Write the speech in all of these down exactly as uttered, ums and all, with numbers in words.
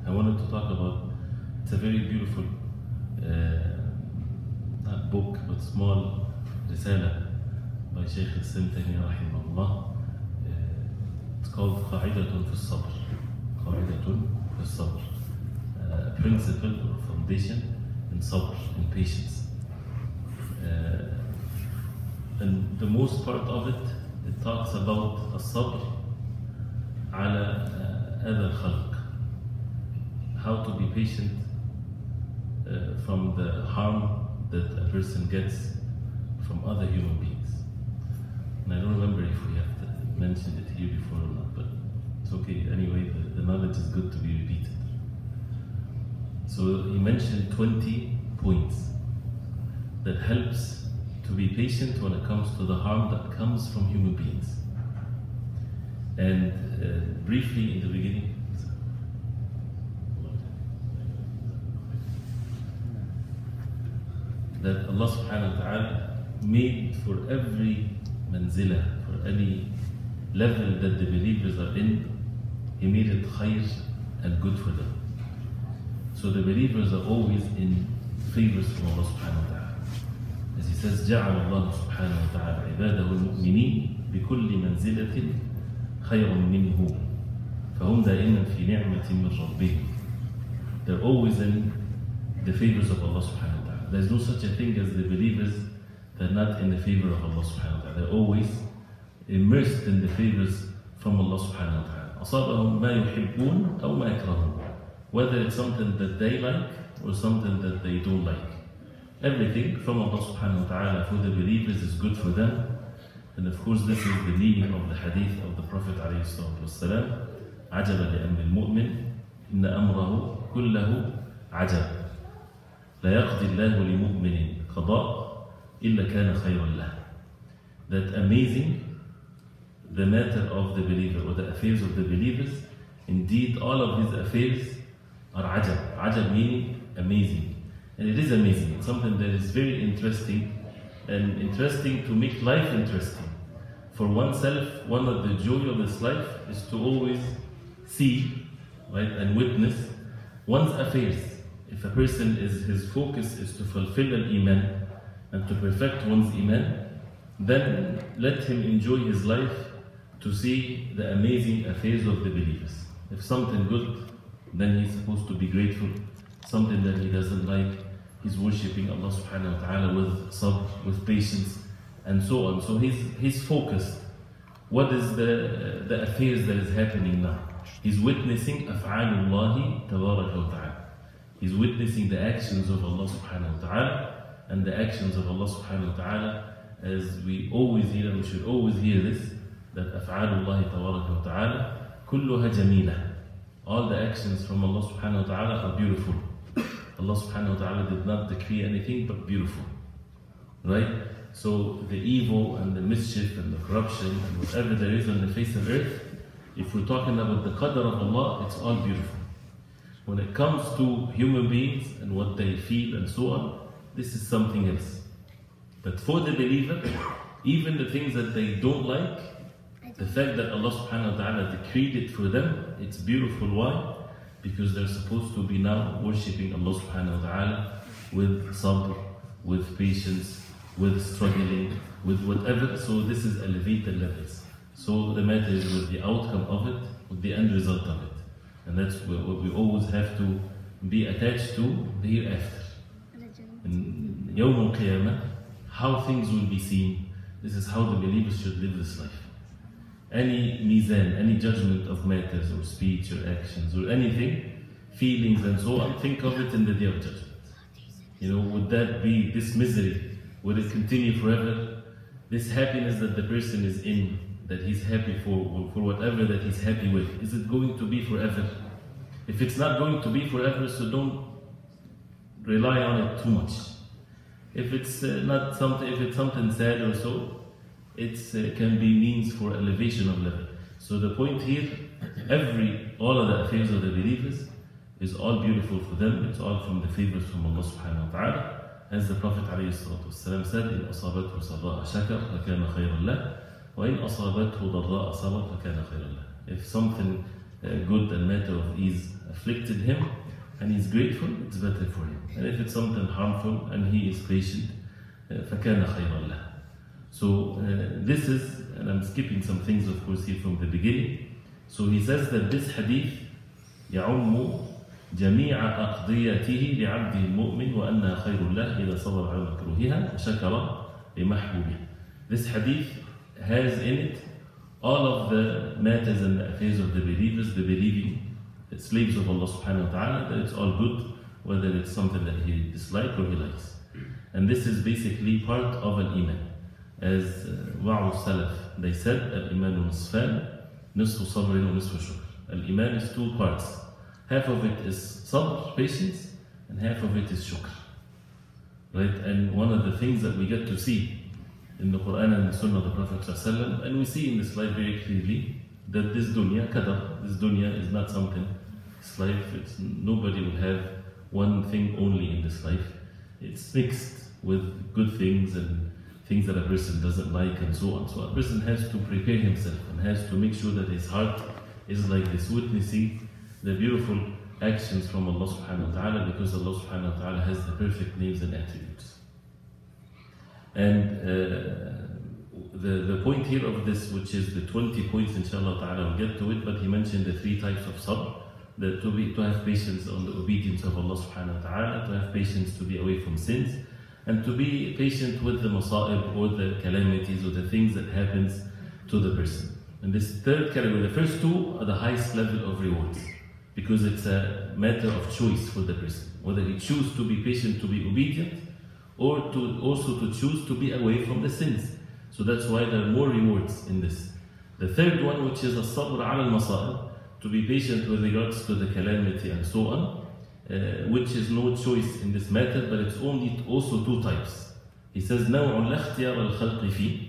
I wanted to talk about, it's a very beautiful, uh, not book, but small risala by Shaykh al-Islam Taymiyyah rahimahullah. Uh, it's called Qa'idatun fi sabr. Qa'idatun fi sabr. A principle or foundation in sabr, in patience. Uh, and the most part of it, it talks about الصبر على أذى الخلق. How to be patient uh, from the harm that a person gets from other human beings. And I don't remember if we have mentioned it here before or not, but it's okay. Anyway, the, the knowledge is good to be repeated. So he mentioned twenty points that helps to be patient when it comes to the harm that comes from human beings. And uh, briefly in the beginning, that Allah subhanahu wa ta'ala made for every manzila, for any level that the believers are in, He made it khair and good for them. So the believers are always in favors from Allah subhanahu wa ta'ala. As He says, جَعَلَ اللَّهُ سُبْحَانَهُ وَتَعَالَى عِبَادَهُ الْمُؤْمِنِينَ بِكُلِّ مَنْزِلَةٍ خَيْرٌ مِّنْهُ فَهُمْ دَائِمًا فِي نِعْمَةٍ مِّن رَبِّهِمْ. They're always in the favors of Allah subhanahu wa ta'ala. There's no such a thing as the believers that are not in the favor of Allah subhanahu wa ta'ala. They're always immersed in the favors from Allah subhanahu wa ta'ala. أَصَابَهُمْ مَا يُحِبُّونَ أَوْ مَا يَكْرَهُونَ. Whether it's something that they like or something that they don't like. Everything from Allah subhanahu wa ta'ala for the believers is good for them. And of course this is the meaning of the hadith of the Prophet alayhi salatu wassalam. عَجَبًا لِأَمْرِ الْمُؤْمِنِ إِنَّ أَمْرَهُ كُلَّهُ عَجَبًا لا يقضي الله لمؤمن قضاء إلا كان خيرا له. That amazing the matter of the believer or the affairs of the believers. Indeed, all of these affairs are ajab. Ajab meaning amazing. And it is amazing. It's something that is very interesting and interesting to make life interesting. For oneself, one of the joy of this life is to always see, right, and witness one's affairs. If a person is, his focus is to fulfill al-Iman and to perfect one's Iman, then let him enjoy his life to see the amazing affairs of the believers. If something good, then he's supposed to be grateful. Something that he doesn't like, he's worshipping Allah subhanahu wa ta'ala with sabr, with patience, and so on. So he's, he's focused. What is the, the affairs that is happening now? He's witnessing af'alullahi tabaraka wa ta'ala. He's witnessing the actions of Allah subhanahu wa ta'ala, and the actions of Allah subhanahu wa ta'ala, as we always hear, and we should always hear this, that af'alullahi tabaraka wa ta'ala kulluha jamila. All the actions from Allah subhanahu wa ta'ala are beautiful. Allah subhanahu wa ta'ala did not decree anything but beautiful. Right? So the evil and the mischief and the corruption and whatever there is on the face of earth, if we're talking about the qadr of Allah, it's all beautiful. When it comes to human beings and what they feel and so on, this is something else. But for the believer, even the things that they don't like, the fact that Allah subhanahu wa ta'ala decreed it for them, it's beautiful. Why? Because they're supposed to be now worshipping Allah subhanahu wa ta'ala with sabr, with patience, with struggling, with whatever. So this is elevated levels. So the matter is with the outcome of it, with the end result of it. And that's what we always have to be attached to the hereafter. In Yawm al-Qiyamah, how things will be seen, this is how the believers should live this life. Any mizan, any judgment of matters or speech or actions or anything, feelings and so on, think of it in the day of judgment. You know, would that be, this misery, would it continue forever? This happiness that the person is in, that he's happy for, for whatever that he's happy with, is it going to be forever? If it's not going to be forever, so don't rely on it too much. If it's uh, not something, if it's something sad or so, it uh, can be means for elevation of level. So the point here, every, all of the affairs of the believers is all beautiful for them. It's all from the favors from Allah subhanahu wa ta'ala. As the Prophet alayhi salatu wasalam said, إِنْ أَصَابَتْهُ سَرَّاءَ شَكَرَ فَكَانَ خَيْرًا لَهُ وَإِنْ أَصَابَتْهُ ضَرَّاءَ صَبَرَ فَكَانَ خَيْرًا لَهُ. If something uh, good and matter of ease afflicted him, and he's grateful, it's better for him. And if it's something harmful and he is patient, uh, فَكَانَ خَيْرًا لَهُ. So uh, this is, and I'm skipping some things of course here from the beginning. So he says that this hadith يعم جميع أقضيته لعبده المؤمن وأنها خير له إذا صبر على مكروهها وشكر لمحبوبه. This hadith has in it all of the matters and the affairs of the believers, the believing the slaves of Allah subhanahu wa ta'ala, that it's all good, whether it's something that he dislikes or he likes. And this is basically part of an iman. As Wa'u Salaf, they said, Al-Iman nisfan, nisfu sabrin wa nisfu shukr. Al-Iman is two parts. Half of it is sabr, patience, and half of it is shukr. Right? And one of the things that we get to see in the Quran and the Sunnah of the Prophet ﷺ, and we see in this life very clearly that this dunya, qadar, this dunya is not something, this life, it's, nobody will have one thing only in this life. It's mixed with good things and things that a person doesn't like and so on. So a person has to prepare himself and has to make sure that his heart is like this, witnessing the beautiful actions from Allah subhanahu wa ta'ala, because Allah subhanahu wa ta'ala has the perfect names and attributes. And uh, the, the point here of this, which is the twenty points, inshallah ta'ala, we'll get to it, but he mentioned the three types of sabr, that to, be, to have patience on the obedience of Allah subhanahu wa ta'ala, to have patience to be away from sins, and to be patient with the masa'ib or the calamities or the things that happens to the person. And this third category, the first two are the highest level of rewards, because it's a matter of choice for the person, whether he chooses to be patient, to be obedient, or to also to choose to be away from the sins. So that's why there are more rewards in this. The third one, which is as-sabr ala al-masa'ib, to be patient with regards to the calamity and so on, uh, which is no choice in this matter, but it's only also two types. He says, نَوْعٌ لَا اخْتِيَارَ الْخَلْقِ فِيهِ.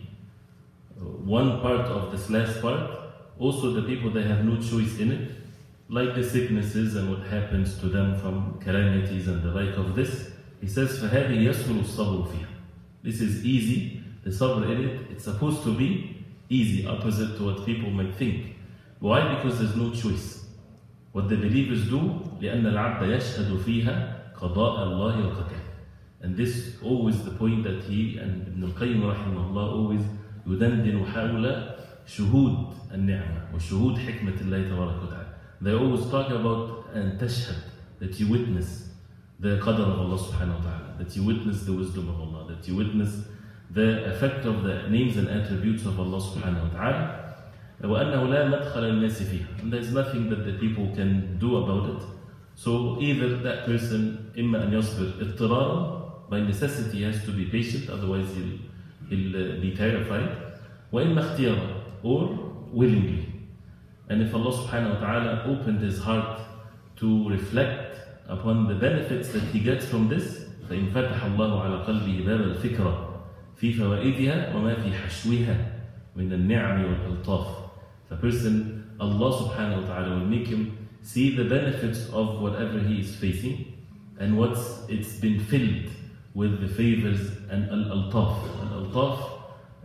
One part of this last part, also the people that have no choice in it, like the sicknesses and what happens to them from calamities and the like of this. He says, فَهَذِي يَسْهُلُ الصَّبْرُ فِيهَا. This is easy, the sabr in it, it's supposed to be easy, opposite to what people might think. Why? Because there's no choice. What the believers do, لأن العبد يشهد فيها قضاء الله وقدره. And this is always the point that he and Ibn al-Qayyim rahimahullah always يدندن حول شهود النعمة وشهود حكمة الله تبارك وتعالى. They always talk about and tashhad, that you witness the qadr of Allah subhanahu wa ta'ala, that you witness the wisdom of Allah, that you witness the effect of the names and attributes of Allah subhanahu wa ta'ala. وأنه لا مدخل الناس فيها. And there's nothing that the people can do about it. So either that person إما أن يصبر اضطرارا, by necessity he has to be patient, otherwise he'll, he'll be terrified. وإما اختيارا, or willingly. And if Allah subhanahu wa ta'ala opened his heart to reflect upon the benefits that he gets from this, فإن فتح الله على قلبه باب الفكرة في فوائدها وما في حشوها من النعم والألطاف. The person, Allah subhanahu wa ta'ala will make him see the benefits of whatever he is facing and what's it's been filled with the favors and al-altaf. Al-altaf, uh,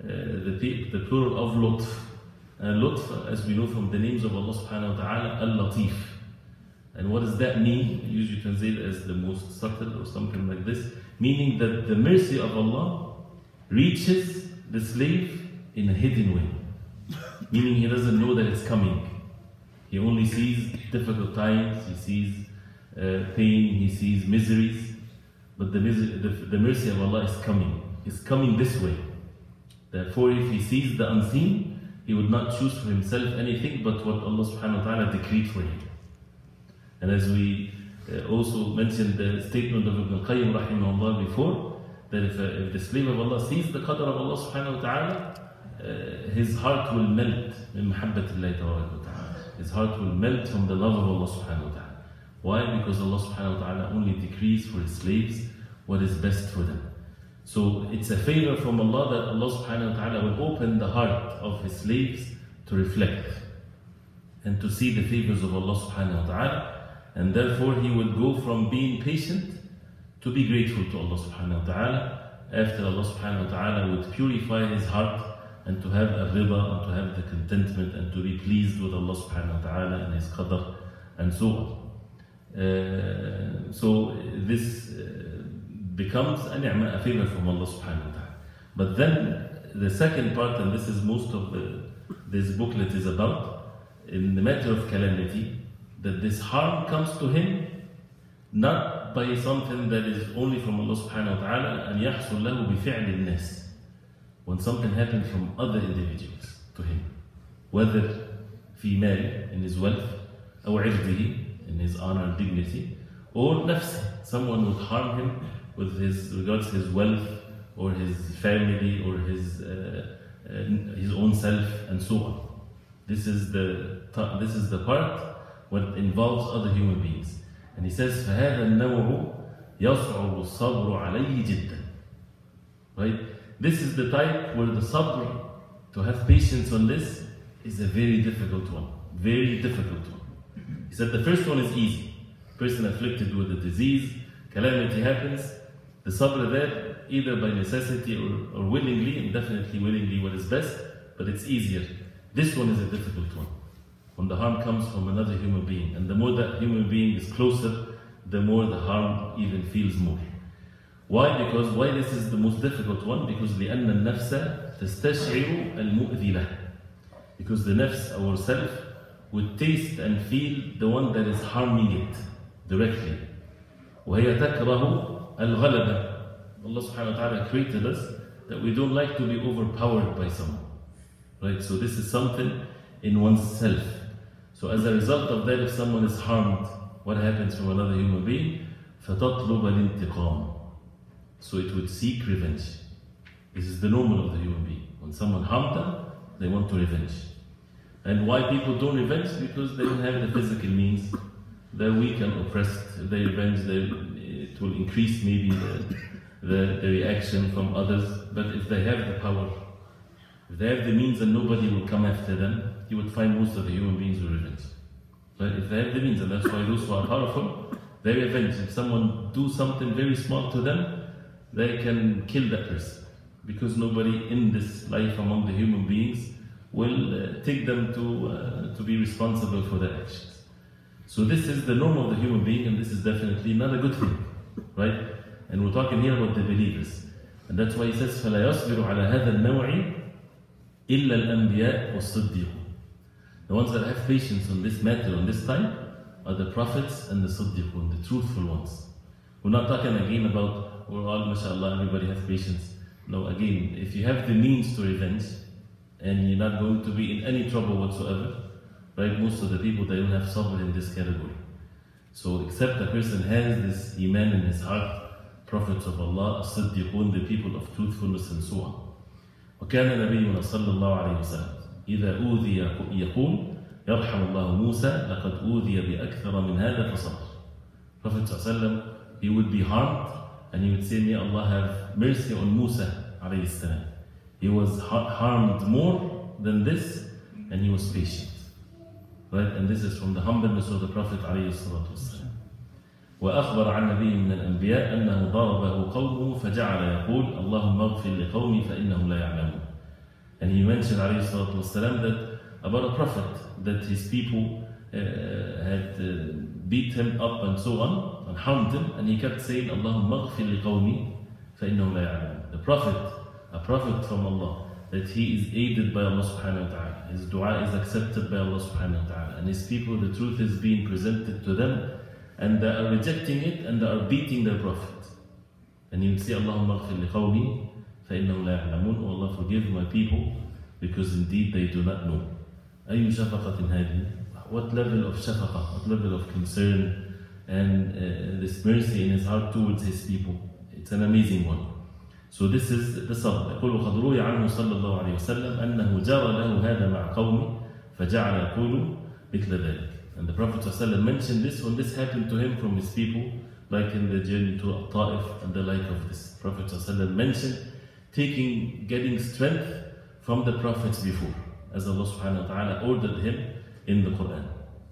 the, the plural of lutf. Uh, lutf, as we know from the names of Allah subhanahu wa ta'ala, al-latif. And what does that mean? Usually translated as the most subtle or something like this, meaning that the mercy of Allah reaches the slave in a hidden way. Meaning he doesn't know that it's coming. He only sees difficult times, he sees uh, pain, he sees miseries. But the, the, the mercy of Allah is coming. It's coming this way. Therefore, if he sees the unseen, he would not choose for himself anything but what Allah subhanahu wa ta'ala decreed for him. And as we uh, also mentioned the statement of Ibn al-Qayyim rahimahullah before, that if, uh, if the slave of Allah sees the qadr of Allah subhanahu wa ta'ala, uh, his heart will melt min mahabbatillahi tabaraka wa ta'ala. His heart will melt from the love of Allah subhanahu wa ta'ala. Why? Because Allah subhanahu wa ta'ala only decrees for his slaves what is best for them. So it's a favor from Allah that Allah subhanahu wa ta'ala will open the heart of his slaves to reflect and to see the favors of Allah subhanahu wa ta'ala. And therefore he would go from being patient to be grateful to Allah subhanahu wa ta'ala, after Allah subhanahu wa ta'ala would purify his heart and to have a rida, and to have the contentment, and to be pleased with Allah subhanahu wa ta'ala and His qadr, and so on. Uh, so this uh, becomes a ni'mah, a favor from Allah subhanahu wa ta'ala. But then the second part, and this is most of the, this booklet is about, in the matter of calamity, that this harm comes to him not by something that is only from Allah subhanahu wa ta'ala, and يحصل له بفعل الناس. When something happens from other individuals to him, whether في مال, in his wealth, أو عرضه, in his honor and dignity, or نفسه, someone would harm him with his regards to his wealth, or his family, or his uh, uh, his own self, and so on. This is the this is the part when it involves other human beings. And he says, فهذا النوع يصعب الصبر عليه جدا. Right? This is the type where the sabr, to have patience on this, is a very difficult one. Very difficult one. He said the first one is easy. Person afflicted with a disease, calamity happens, the sabr there, either by necessity or, or willingly, and definitely willingly what is best, but it's easier. This one is a difficult one. When the harm comes from another human being, and the more that human being is closer, the more the harm even feels more. Why? Because why this is the most difficult one? Because لأن النفس تستشعر المؤذي له. Because the nafs, ourself, would taste and feel the one that is harming it directly. وهي تكره الغلبة. Allah subhanahu wa ta'ala created us that we don't like to be overpowered by someone. Right? So this is something in oneself. So as a result of that, if someone is harmed, what happens from another human being? فَتَطْلُبَ الْإِنْتِقَامِ. So it would seek revenge. This is the normal of the human being. When someone harmed them, they want to revenge. And why people don't revenge? Because they don't have the physical means. They're weak and oppressed. If they revenge, they, it will increase maybe the, the, the reaction from others. But if they have the power, if they have the means and nobody will come after them, you would find most of the human beings will revenge. But if they have the means, and that's why those who are powerful, they revenge. If someone do something very small to them, they can kill that person. Because nobody in this life among the human beings will uh, take them to, uh, to be responsible for their actions. So this is the norm of the human being, and this is definitely not a good thing. Right? And we're talking here about the believers. And that's why he says, فَلَا يَصْبِرُ عَلَى هَذَا النَّوْعِ إِلَّا الْأَنْبِيَاءُ وَالصِّدِّيقُ. The ones that have patience on this matter, on this type, are the prophets and the Siddiqun, the truthful ones. We're not talking again about, we're all, mashallah, everybody has patience. No, again, if you have the means to revenge, and you're not going to be in any trouble whatsoever, right? Most of the people, they don't have sabr in this category. So, except a person has this iman in his heart, prophets of Allah, as-siddiqun, the people of truthfulness, and so on. وكان نبينا صلى الله عليه وسلم إذا أوذي يقول يرحم الله موسى لقد أوذي بأكثر من هذا فصبر. Prophet صلى الله عليه وسلم, he would be harmed, and he would say, may Allah have mercy on Musa عليه السلام. He was harmed more than this, and he was patient. Right? And this is from the humbleness of the Prophet عليه الصلاة والسلام. وأخبر عن نبي من الأنبياء أنه ضربه قومه فجعل يقول اللهم اغفر لقومي فإنهم لا يعلمون. And he mentioned عليه الصلاة والسلام that about a prophet, that his people uh, had uh, beat him up and so on, and harmed him, and he kept saying اللهم اغفر لقومي فإنهم لا يعلمون. The prophet, a prophet from Allah, that he is aided by Allah subhanahu wa ta'ala. His dua is accepted by Allah subhanahu wa ta'ala. And his people, the truth is being presented to them, and they are rejecting it, and they are beating their prophet. And you will say, Allahumma aghfir li qawmi, فَإِنَّهُمْ لَا يَعْلَمُونَ. Oh Allah, forgive my people, because indeed they do not know. أَيُّ شَفَقَةٍ هَذِهِ. What level of shafaqa, what level of concern, and uh, this mercy in his heart towards his people. It's an amazing one. So this is the sabr. يقول وقد روي عنه صلى الله عليه وسلم أنه جرى له هذا مع قومه فجعل يقول مثل ذلك. And the Prophet ﷺ mentioned this when this happened to him from his people, like in the journey to Ta'if and the like of this. Prophet ﷺ mentioned taking, getting strength from the prophets before, as Allah subhanahu wa ta'ala ordered him in the Quran.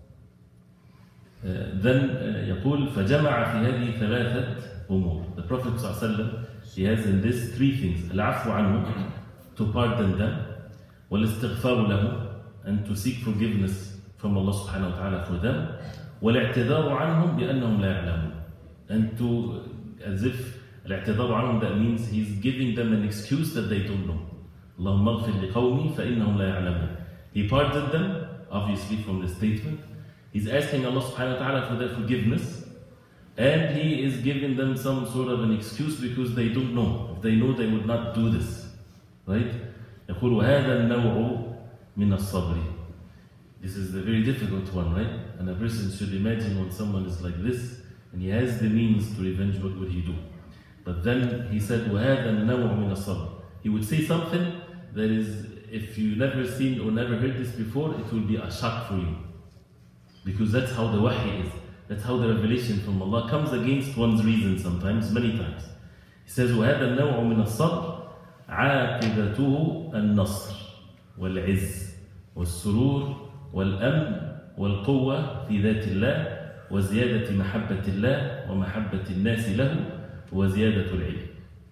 Uh, then uh, يقول فجمع في هذه ثلاثة أمور. The Prophet ﷺ, he has in this three things: العفو عنه, to pardon them, والاستغفار له, and to seek forgiveness from Allah subhanahu wa ta'ala for them, والاعتذار عنهم بأنهم لا يعلمون, and to, as if الاعتذار عنهم, that means he's giving them an excuse that they don't know. اللهم اغفر لقومي فإنهم لا يعلمون. He pardoned them, obviously from the statement. He's asking Allah subhanahu wa ta'ala for their forgiveness, and he is giving them some sort of an excuse because they don't know. If they know, they would not do this. Right? يقول هذا النوع من الصبر. This is the very difficult one, right? And a person should imagine when someone is like this, and he has the means to revenge, what would he do? But then he said, وَهَذَا النَّوْعُ مِنَ الصَّبْرِ. He would say something that is, if you never seen or never heard this before, it will be a shock for you. Because that's how the wahy is. That's how the revelation from Allah comes against one's reason sometimes, many times. He says, وَهَذَا النَّوْعُ مِنَ الصَّبْرِ عَاقِبَتُهُ النَّصْرِ وَالْعِزِّ وَالسُّرُورِ والأمن والقوة في ذات الله وزيادة محبة الله ومحبة الناس له وزيادة العلم.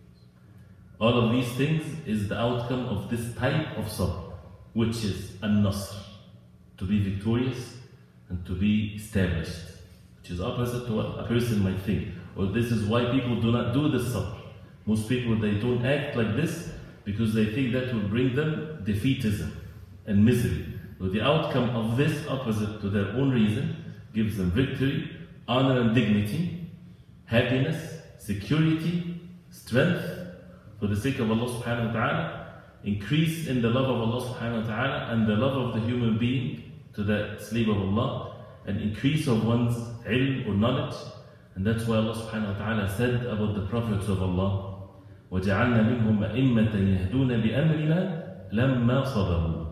All of these things is the outcome of this type of sabr, which is an-nasr, to be victorious and to be established, which is opposite to what a person might think. Or this is why people do not do this sabr. Most people, they don't act like this because they think that will bring them defeatism and misery. So the outcome of this, opposite to their own reason, gives them victory, honor and dignity, happiness, security, strength, for the sake of Allah subhanahu wa ta'ala, increase in the love of Allah subhanahu wa ta'ala and the love of the human being to the slave of Allah, and increase of one's ilm or knowledge. And that's why Allah subhanahu wa ta'ala said about the prophets of Allah, وَجَعَلْنَا مِنْهُمْ أَئِمَّةً يَهْدُونَ بِأَمْرِنَا لَمَّا صَبَرُوا.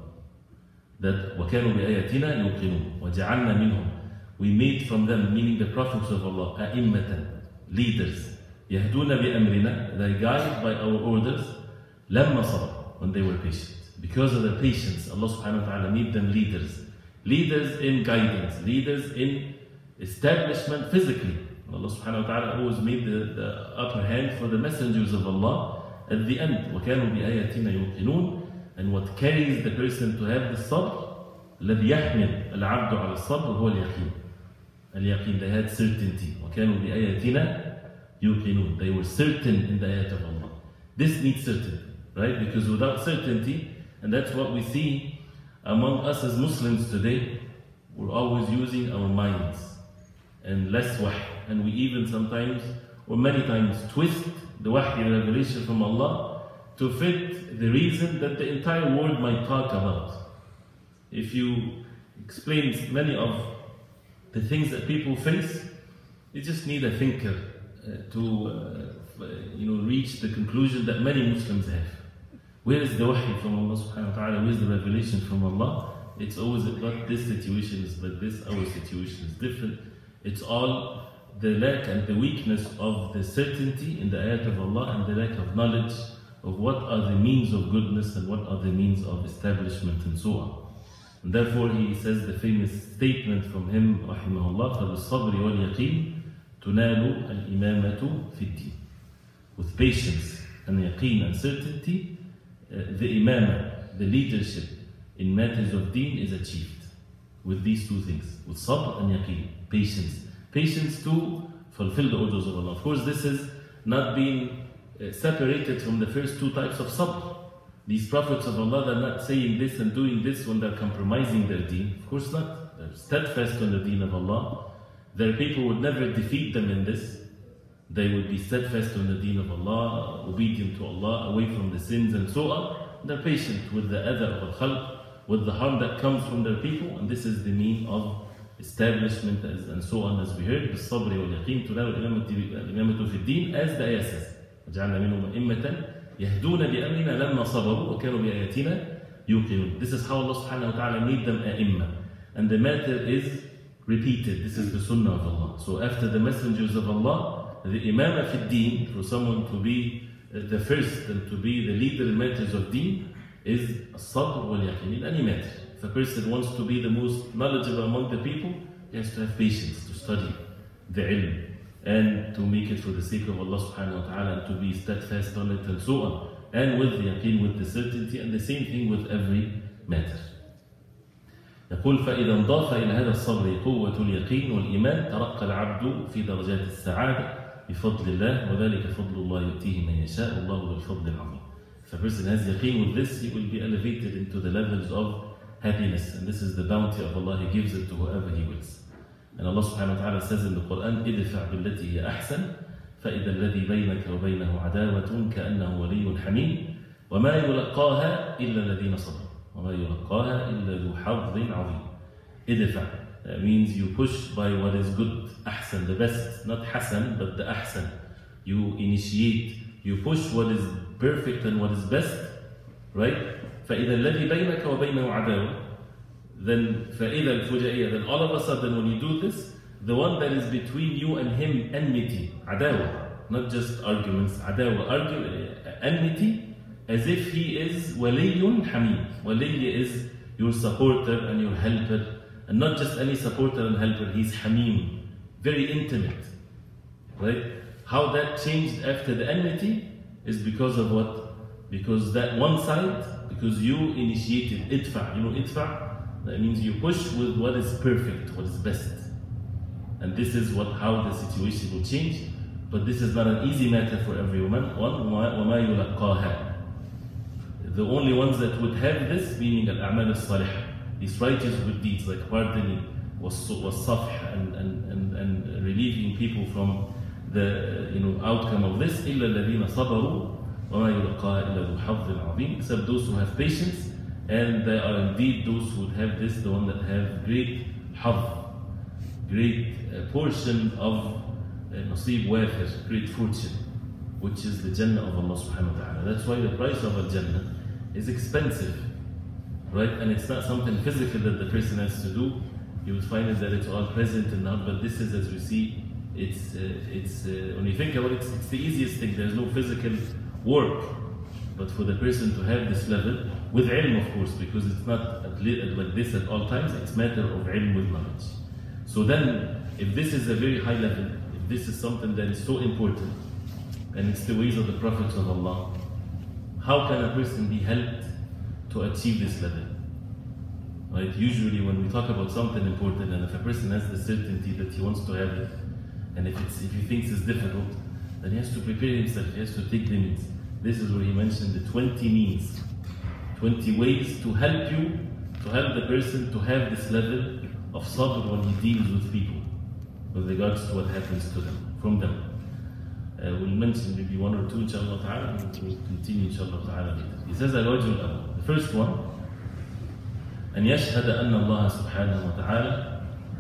That وَكَانُوا بِآيَاتِنَا يُوقِنُونَ. وَجَعَلْنَا مِنْهُمْ. We made from them, meaning the prophets of Allah, أَئِمَّةً, leaders. يَهْدُونَ بِأَمْرِنَا, they guided by our orders, لَمَّا صَبَرُوا, when they were patient. Because of their patience, Allah subhanahu wa ta'ala made them leaders. Leaders in guidance, leaders in establishment physically. Allah subhanahu wa ta'ala always made the, the upper hand for the messengers of Allah at the end. وَكَانُوا بِآيَاتِنَا يُوقِنُونَ. And what carries the person to have the sabr, الذي يحمل العبد على الصبر هو اليقين. اليقين, they had certainty. وَكَانُوا بِآيَاتِنَا يُوقِنُونَ. They were certain in the ayat of Allah. This needs certainty, right? Because without certainty, and that's what we see among us as Muslims today, we're always using our minds and less wahy. And we even sometimes, or many times, twist the wahy, the revelation from Allah, to fit the reason that the entire world might talk about. If you explain many of the things that people face, you just need a thinker uh, to uh, you know, reach the conclusion that many Muslims have. Where is the wahy from Allah subhanahu wa ta'ala? Where is the revelation from Allah? It's always about this situation is like this, our situation is different. It's all the lack and the weakness of the certainty in the ayat of Allah and the lack of knowledge of what are the means of goodness and what are the means of establishment and so on. And therefore he says the famous statement from him, rahimahullah, فَبِالصَّبْرِ وَالْيَقِينِ تُنَالُ الْإِمَامَةُ فِي الدِّينِ. With patience and yaqeen and certainty, uh, the imamah, the leadership in matters of deen is achieved. With these two things, with sabr and yaqeen, patience. Patience to fulfill the orders of Allah. Of course, this is not being Uh, separated from the first two types of sabr. These prophets of Allah, they're not saying this and doing this when they're compromising their deen. Of course not. They're steadfast on the deen of Allah. Their people would never defeat them in this. They would be steadfast on the deen of Allah, obedient to Allah, away from the sins and so on. They're patient with the adha of al-khalq, with the harm that comes from their people, and this is the mean of establishment as, and so on, as we heard. بِالصَّبْرِ وَالْيَقِينِ تُنَالُ الْإِمَامَةُ فِي الدِّينِ, as the ayah says. وَجَعَلْنَا مِنْهُمْ أَئِمَّةً يَهْدُونَ بِأَمْرِنَا لَمَّا صَبَرُوا وَكَانُوا بِآيَاتِنَا يُوقِنُونَ. This is how Allah subhanahu wa ta'ala made them a'imma. And the matter is repeated. This is the sunnah of Allah. So after the messengers of Allah, the imamah fi deen, for someone to be the first and to be the leader in matters of deen, is as-sabr wal-yaqeen in any matter. If a person wants to be the most knowledgeable among the people, he has to have patience to study the ilm, and to make it for the sake of Allah subhanahu wa ta'ala, and to be steadfast on it and so on. and with the yaqeen, with the certainty, and the same thing with every matter. يقول فإذا انضاف إلى هذا الصبر قوة اليقين والإيمان ترقى العبد في درجات السعادة بفضل الله وذلك فضل الله يؤتيه من يشاء والله ذو الفضل العظيم. If a person has yaqeen with this, he will be elevated into the levels of happiness, and this is the bounty of Allah. He gives it to whoever He wills. And Allah subhanahu wa ta'ala says in the Quran, ادفع بالتي هي أحسن فإذا الذي بينك وبينه عداوة كأنه ولي حميم وما يلقاها إلا الذين صبروا وما يلقاها إلا ذو حظ عظيم. ادفع, that means you push by what is good, أحسن, the best, not حسن but the أحسن. You initiate, you push what is perfect and what is best, right? فإذا الذي بينك وبينه عداوة, then فإذا الفجائية, then all of a sudden when you do this, the one that is between you and him, enmity, عداوة, not just arguments, عداوة, argue, enmity, as if he is ولي حميم. Wali is your supporter and your helper, and not just any supporter and helper, he's حميم, very intimate, right? How that changed after the enmity is because of what? Because that one side, because you initiated idfa, you know idfa, that means you push with what is perfect, what is best. And this is what how the situation will change. But this is not an easy matter for every woman. One, وَمَا يُلَقَّاهَا. The only ones that would have this, meaning al-a'mal al-salihah, these righteous good deeds like pardoning, was safh, and, and, and, and relieving people from the you know outcome of this, إِلَّا الَّذِينَ صَبَرُوا وَمَا يُلَقَّاهَا إِلَّا ذُو حَظٍّ عَظِيمٍ, except those who have patience, and they are indeed those who would have this, the one that have great haظ, great uh, portion of uh, nasib wafir, great fortune, which is the Jannah of Allah subhanahu wa ta'ala. That's why the price of al-Jannah is expensive, right? And it's not something physical that the person has to do. You would find it that it's all present and not, but this is, as we see, it's, uh, it's uh, when you think about it, it's, it's the easiest thing. There's no physical work. But for the person to have this level, with ilm of course, because it's not like this at all times, it's matter of ilm with knowledge. So then, if this is a very high level, if this is something that is so important, and it's the ways of the prophets of Allah, how can a person be helped to achieve this level? Right? Usually when we talk about something important, and if a person has the certainty that he wants to have it, and if, it's, if he thinks it's difficult, then he has to prepare himself, he has to take the means. This is where he mentioned the twenty means, twenty ways to help you, to help the person to have this level of sabr when he deals with people, with regards to what happens to them, from them. Uh, we'll mention maybe one or two inshallah ta'ala, and we'll continue inshallah ta'ala later. He says al-wajh al-awwal. The first one, أن يشهد أن الله سبحانه وتعالى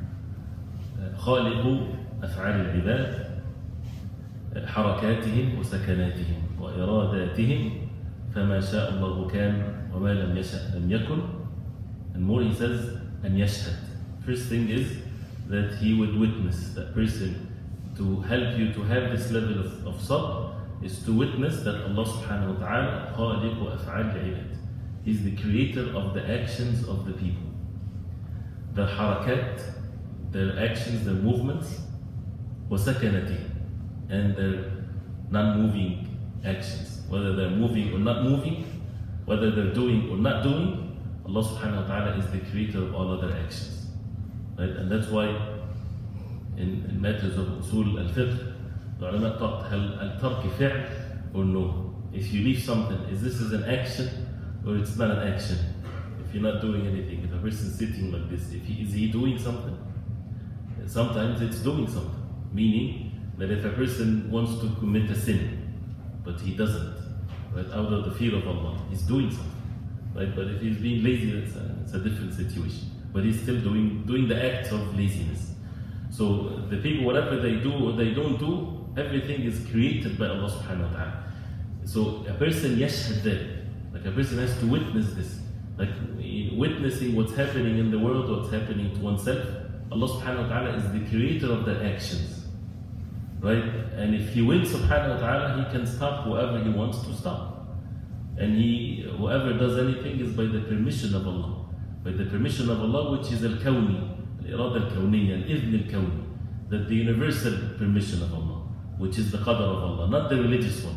خالق أفعال العباد حركاتهم وسكناتهم وإراداتهم فما شاء الله كان وما لم يشأ لم يكن. And more he says أن يشهد. First thing is that he would witness, that person, to help you to have this level of, of sabr is to witness that Allah subhanahu wa ta'ala خالق أفعال العباد. He's the creator of the actions of the people. Their harakat, their actions, their movements, وسكناتهم, and their non-moving actions, whether they're moving or not moving, whether they're doing or not doing, Allah subhanahu wa ta'ala is the creator of all other actions. Right? And that's why in, in matters of usul al-fiqh, the ulama taught هل الترك فعل or no. If you leave something, is this is an action or it's not an action? If you're not doing anything, if a person is sitting like this, if he, is he doing something? Sometimes it's doing something, meaning that if a person wants to commit a sin, but he doesn't, right, out of the fear of Allah, he's doing something, right? But if he's being lazy, it's a, it's a different situation. But he's still doing doing the acts of laziness. So the people, whatever they do or they don't do, everything is created by Allah subhanahu wa ta'ala. So a person yashhad that, like a person has to witness this, like witnessing what's happening in the world, what's happening to oneself. Allah subhanahu wa ta'ala is the creator of the actions. Right? And if he wills subhanahu wa ta'ala, he can stop whoever he wants to stop. And he, whoever does anything is by the permission of Allah. By the permission of Allah, which is al-kawni, al-irada al-kawniya, al-idhn al-kawni, that the universal permission of Allah, which is the qadr of Allah, not the religious one.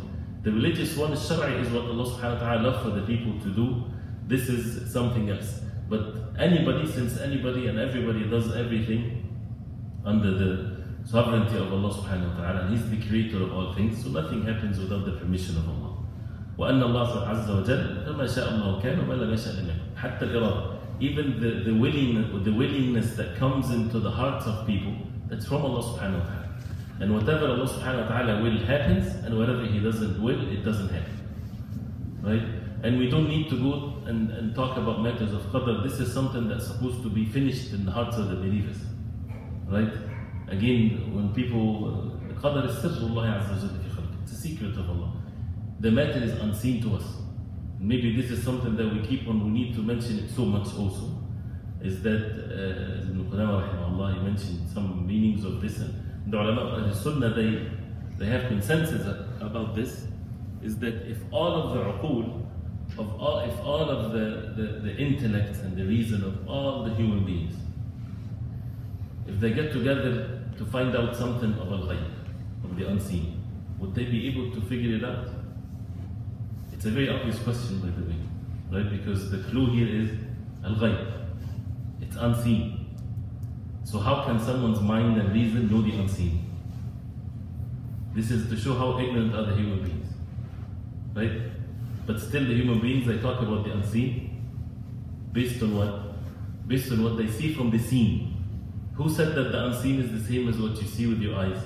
The religious one, Shari, is what Allah subhanahu wa ta'ala loves for the people to do. This is something else. But anybody, since anybody and everybody does everything under the sovereignty of Allah subhanahu wa ta'ala, and He's the creator of all things, so nothing happens without the permission of Allah. وأن الله عز وجل فما شاء الله كان وما لم يشأ لم يكن. حتى الإرادة, even the, the willingness the willingness that comes into the hearts of people, that's from Allah subhanahu wa ta'ala. And whatever Allah subhanahu wa ta'ala will happens, and whatever He doesn't will, it doesn't happen. Right? And we don't need to go and, and talk about matters of qadr. This is something that's supposed to be finished in the hearts of the believers. Right? Again, when people, uh, qadr is sirrullah azza wa jalla fi khalqih. It's a secret of Allah. The matter is unseen to us. Maybe this is something that we keep on, we need to mention it so much also. Is that, uh, as Ibn Qudama rahimahullah, he mentioned some meanings of this. And the ulama of Sunnah, they, they have consensus about this. Is that if all of the uqul, of all, if all of the, the, the intellect and the reason of all the human beings, if they get together to find out something of al-ghayb, of the unseen, would they be able to figure it out? It's a very obvious question, by the way, right? Because the clue here is al-ghayb. It's unseen. So how can someone's mind and reason know the unseen? This is to show how ignorant are the human beings, right? But still the human beings, they talk about the unseen based on what? Based on what they see from the seen. Who said that the unseen is the same as what you see with your eyes?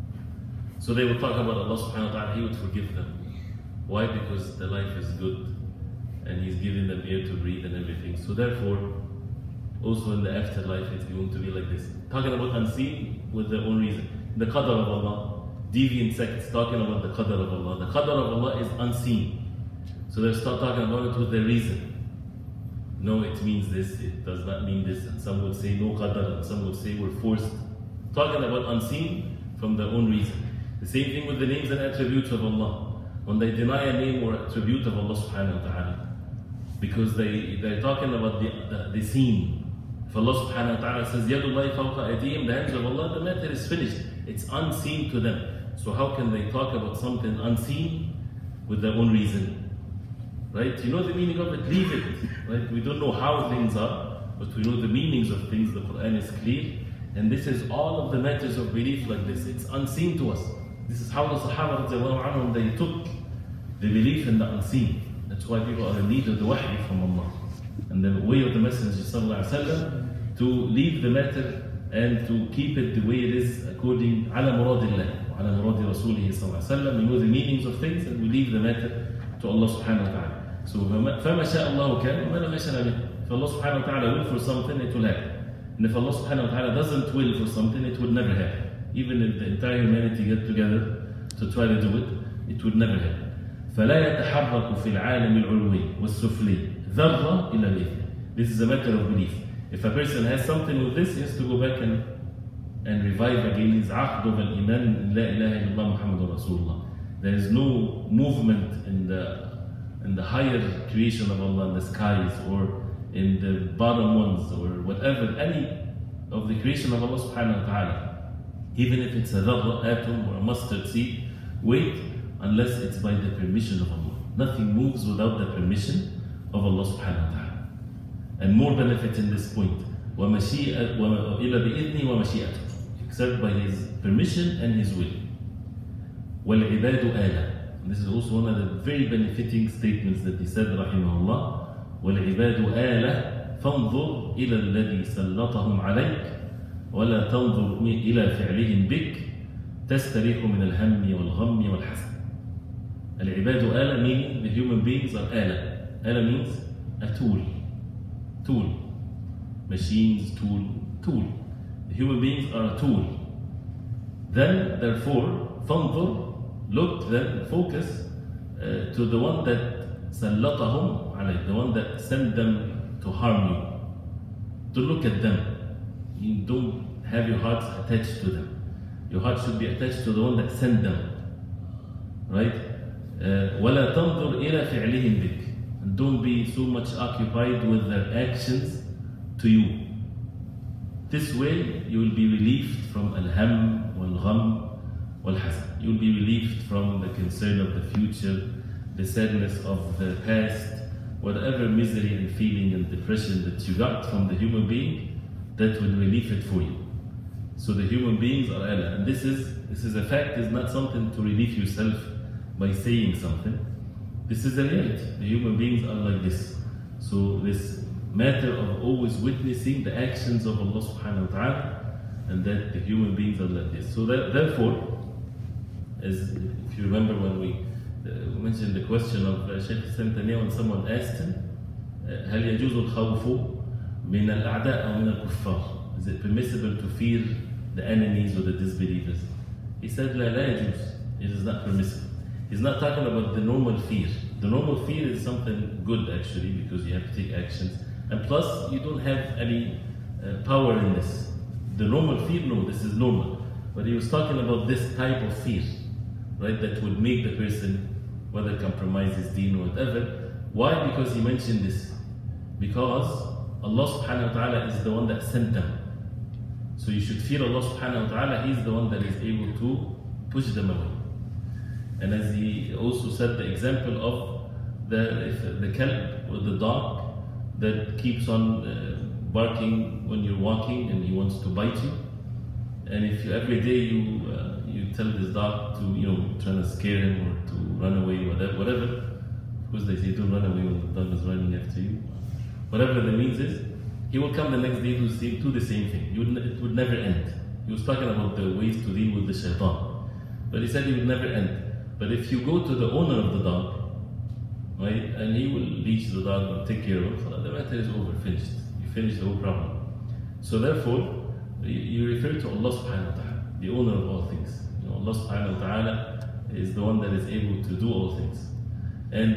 So they would talk about Allah subhanahu wa ta'ala, He would forgive them. Why? Because the life is good and He's giving them air to breathe and everything. So therefore, also in the afterlife, it's going to be like this. Talking about unseen with their own reason. The qadr of Allah, deviant sects talking about the qadr of Allah. The qadr of Allah is unseen. So they start talking about it with their reason. No, it means this, it does not mean this. And some would say no qadr, and some would say we're forced. Talking about unseen from their own reason. The same thing with the names and attributes of Allah. When they deny a name or attribute of Allah subhanahu wa ta'ala, because they, they're talking about the, the, the seen. If Allah subhanahu wa ta'ala says, Yadullahi fawqa aydihim, the hands of Allah, the matter is finished. It's unseen to them. So how can they talk about something unseen with their own reason? Right? You know the meaning of it? Leave it. Right? We don't know how things are, but we know the meanings of things. The Quran is clear. And this is all of the matters of belief like this. It's unseen to us. This is how the Sahaba, they took the belief in the unseen. That's why people are in need of the wahy from Allah. And the way of the Messenger sallallahu alaihi wasallam to leave the matter and to keep it the way it is according ala muradillah wa ala muradi Rasulih sallallahu alaihi wasallam. We know the meanings of things and we leave the matter to Allah subhanahu wa ta'ala. So, فَمَا شَاءَ اللَّهُ كَانَ وَمَا لَمْ يَشَأْ لَمْ يَكُنْ. If Allah subhanahu wa ta'ala will for something, it will happen. And if Allah subhanahu wa ta'ala doesn't will for something, it will never happen. Even if the entire humanity get together to try to do it, it would never happen. فلا يتحرك في العالم العلوي والسفلي ذرة إلا بإذنه. This is a matter of belief. If a person has something with this, he has to go back and, and revive again his عقد والإيمان لا إله إلا الله محمد رسول الله. There is no movement in the in the higher creation of Allah, in the skies or in the bottom ones or whatever, any of the creation of Allah subhanahu wa ta'ala. Even if it's a dharra, atom or a mustard seed, wait unless it's by the permission of Allah. Nothing moves without the permission of Allah subhanahu wa ta'ala. And more benefit in this point. وَمَشِيئَةُ وَإِلَّا بِإِذْنِ وَمَشِيئَةُ. Except by His permission and His will. وَالْعِبَادُ آلَةٌ. This is also one of the very benefiting statements that he said, rahimahullah. وَالْعِبَادُ آلَةٌ فَانظُرْ إِلَى الَّذِي سَلَّطَهُمْ عَلَيْكَ وَلَا تَنظُرْ إِلَى فِعْلِهِمْ بِكَ تَسْتَرِيحُ مِنَ الْهَمِّ وَالْغَمِّ وَالْحَزَنِ. Al-ibadu ala, meaning the human beings are ala. Ala means a tool. Tool. Machines, tool, tool. The human beings are a tool. Then, therefore, fanzur, look, then focus uh, to the one that sallatahum alayk, the one that sent them to harm you. To look at them. You don't have your hearts attached to them. Your heart should be attached to the one that sent them. Right? وَلَا تَنْظُرْ إِلَى فِعْلِهِمْ بِكَ. And don't be so much occupied with their actions to you. This way you will be relieved from al-ham wal-gham wal-hazan. You'll be relieved from the concern of the future, the sadness of the past, whatever misery and feeling and depression that you got from the human being, that will relieve it for you. So the human beings are Allah, and this is this is a fact, is not something to relieve yourself by saying something. This is a reality. The human beings are like this. So this matter of always witnessing the actions of Allah subhanahu wa ta'ala, and that the human beings are like this. So that, therefore, as if you remember when we uh, mentioned the question of uh, Shaykh Islam Taniya, when someone asked him, هل يجوز الخوف من الأعداء أو من الكفار? Is it permissible to fear the enemies or the disbelievers? He said, لا لا يجوز. It is not permissible. He's not talking about the normal fear. The normal fear is something good actually, because you have to take actions. And plus, you don't have any uh, power in this. The normal fear, no, this is normal. But he was talking about this type of fear, right, that would make the person, whether compromise his deen or whatever. Why? Because he mentioned this. Because Allah subhanahu wa ta'ala is the one that sent them. So you should fear Allah subhanahu wa ta'ala. He's the one that is able to push them away. And as he also said, the example of the, if the kalb or the dog that keeps on uh, barking when you're walking and he wants to bite you. And if you, every day you uh, you tell this dog to, you know, trying to scare him or to run away, whatever, whatever. Of course they say don't run away when the dog is running after you. Whatever the means is, he will come the next day to say, do the same thing. You would, it would never end. He was talking about the ways to deal with the shaitan. But he said it would never end. But if you go to the owner of the dog, right, and he will leash the dog and take care of it, the matter is over, finished. You finish the whole problem. So therefore, you refer to Allah subhanahu wa ta'ala, the owner of all things. You know, Allah subhanahu wa ta'ala is the one that is able to do all things. And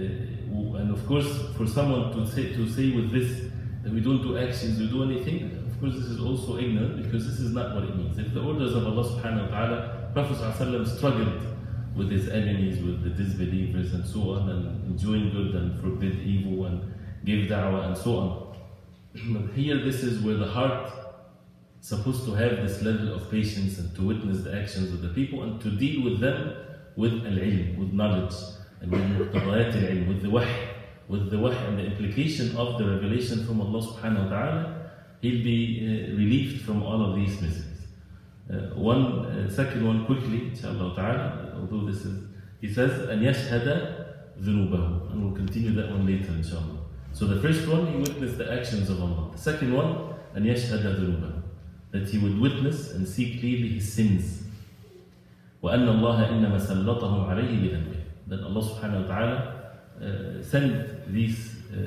uh, and of course, for someone to say to say with this that we don't do actions, we do anything, of course this is also ignorant, because this is not what it means. If the orders of Allah subhanahu wa ta'ala, Prophet sallallahu alaihi wasallam struggled with his enemies, with the disbelievers and so on, and enjoying good and forbid evil and give da'wah and so on. But here this is where the heart is supposed to have this level of patience and to witness the actions of the people and to deal with them with al-ilm, with knowledge, and with muqtadayat al-ilm, with the wahy, with the wahy and the implication of the revelation from Allah subhanahu wa ta'ala. He'll be uh, relieved from all of these miseries. Uh, one, uh, second one quickly, inshallah ta'ala, although this is, he says, أن يشهد ذنوبه, and we'll continue that one later, inshallah. So the first one, he witnessed the actions of Allah. The second one, أن يشهد ذنوبه, that he would witness and see clearly his sins. وأن الله إنما سلطهم عليه بذنبه, that Allah subhanahu wa ta'ala uh, sent these uh,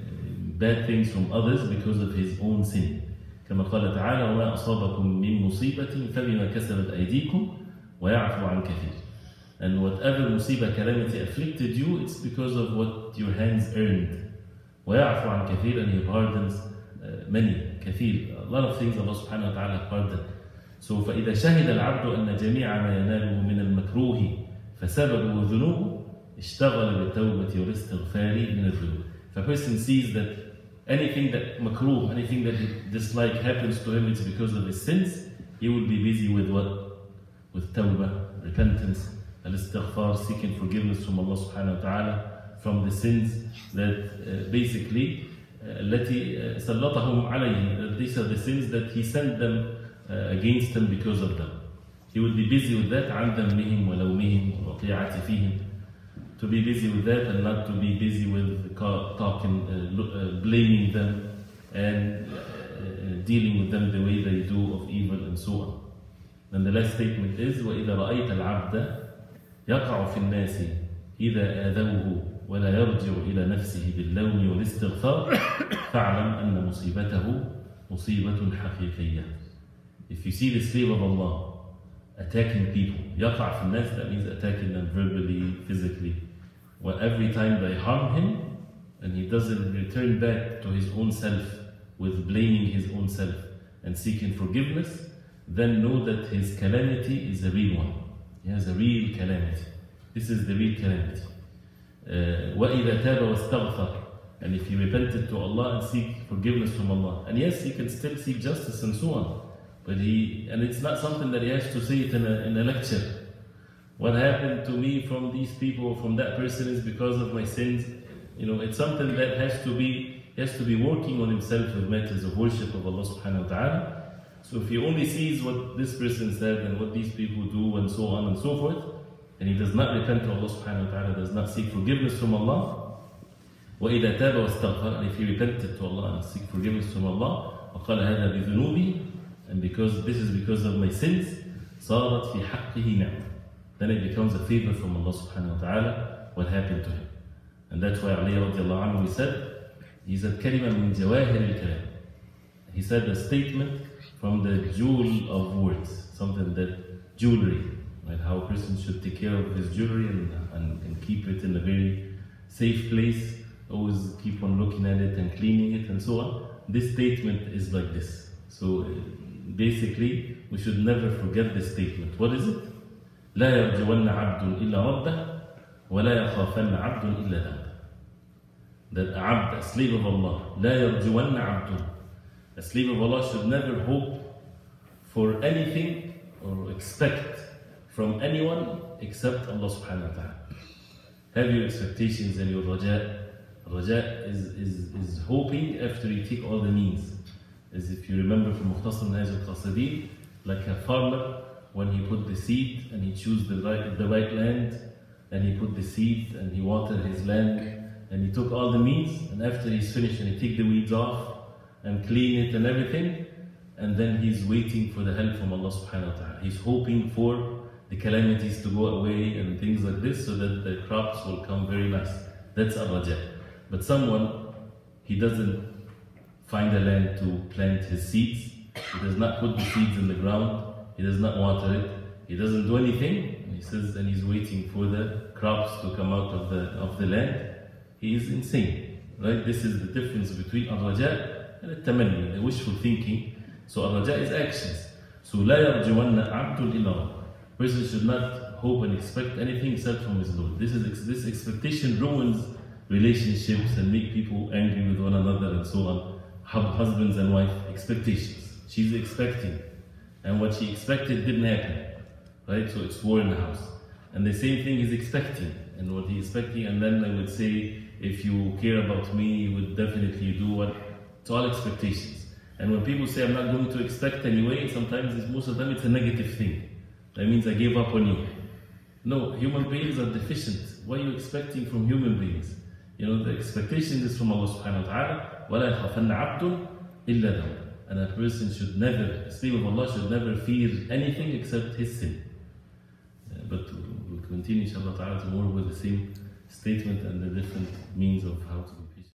bad things from others because of his own sin. كما قال تعالى وما أصابكم من مصيبة فبما كسبت أيديكم ويعفو عن كثير. And whatever musibah, calamity afflicted you, it's because of what your hands earned. ويعفو عن كثير, and he pardons uh, many, كثير. A lot of things Allah subhanahu wa ta'ala pardoned. So فإذا شهد العبد أن جميع ما يناله من المكروه فسببه ذنوب اشتغل بالتوبة والاستغفار من الذنوب. If a person sees that anything that makruh, anything that he dislike happens to him, it's because of his sins, he will be busy with what? With tawbah, repentance, al-istighfar, seeking forgiveness from Allah subhanahu wa ta'ala from the sins that uh, basically التي سلطهم عليه, these are the sins that he sent them uh, against him because of them. He would be busy with that, عن ذمهم ولومهم ووقيعة فيهم, to be busy with that and not to be busy with talking, uh, uh, blaming them and uh, dealing with them the way they do of evil and so on. And the last statement is وإذا رأيت العبد يقع في الناس إذا آذوه ولا يرجع إلى نفسه باللوم والاستغفار فاعلم أن مصيبته مصيبة حقيقية. If you see the slave of Allah attacking people, يقع في الناس, that means attacking them verbally, physically. Well, every time they harm him and he doesn't return back to his own self with blaming his own self and seeking forgiveness, then know that his calamity is a real one. He has a real calamity. This is the real calamity. Uh, وَإِذَا تَابَ وَاسْتَغْفَرَ, and if he repented to Allah and seek forgiveness from Allah, and yes, he can still seek justice and so on, But he, and it's not something that he has to say it in a, in a lecture. What happened to me from these people, from that person, is because of my sins. You know, it's something that has to be, he has to be working on himself with matters of worship of Allah subhanahu wa ta'ala. So if he only sees what this person said and what these people do and so on and so forth, and he does not repent to Allah subhanahu wa ta'ala, does not seek forgiveness from Allah, وَإِذَا تَابَ وَاسْتَغْفَرَ, and if he repented to Allah and seek forgiveness from Allah, وَقَالَ هَذَا بِذُنُوبِي, and because this is because of my sins, صَارَتْ فِي حَقِّهِ نِعْمَةً, then it becomes a favor from Allah subhanahu wa ta'ala what happened to him. And that's why Ali radiallahu anhu, he said, he said, كَلِمَةٌ مِنْ جَوَاهِرِ الْكَلَامِ. He said a statement from the jewel of words, something that jewelry, right? How a person should take care of his jewelry and, and, and keep it in a very safe place, always keep on looking at it and cleaning it and so on. This statement is like this. So basically, we should never forget this statement. What is it? لا يرجون عبد إلا ربه ولا يخافن عبد إلا ذنبه. That a abd, a slave of Allah, لا يرجون عبد, a slave of Allah should never hope for anything or expect from anyone except Allah subhanahu wa ta'ala. Have your expectations and your raja. Raja is, is, is hoping after you take all the means. As if you remember from Mukhtasar Minhaj al-Qasidin, like a farmer, when he put the seed and he chose the right, the right land, and he put the seed and he watered his land, and he took all the means, and after he's finished and he take the weeds off and clean it and everything, and then he's waiting for the help from Allah subhanahu wa ta'ala. He's hoping for the calamities to go away and things like this so that the crops will come very nice. That's ar-raja. But someone, he doesn't find a land to plant his seeds, he does not put the seeds in the ground, he does not water it, he doesn't do anything, and he says, and he's waiting for the crops to come out of the, of the land. He is insane, right? This is the difference between ar-raja and al-tamanni, the wishful thinking. So ar-raja is actions. So لا يرجون عبد إلا ربه. Person should not hope and expect anything except from his Lord. This is this expectation ruins relationships and make people angry with one another and so on. Husbands and wife expectations. She's expecting, and what she expected didn't happen, right? So it's war in the house. And the same thing he's expecting, and what he's expecting, and then I would say, if you care about me, you would definitely do what? It's all expectations. And when people say, I'm not going to expect anyway, sometimes it's, most of them it's a negative thing. That means I gave up on you. No, human beings are deficient. What are you expecting from human beings? You know, the expectation is from Allah subhanahu wa ta'ala. وَلَا يَخَافَنَّ عَبْدٌ إِلَّا ذَنْبَهُ. And a person should never, a slave of Allah should never fear anything except his sin. Uh, but we'll continue inshallah ta'ala tomorrow with the same statement and the different means of how to